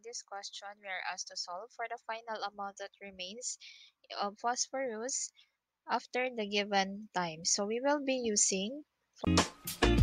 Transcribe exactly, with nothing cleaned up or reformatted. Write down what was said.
this question, we are asked to solve for the final amount that remains of phosphorus after the given time. So we will be using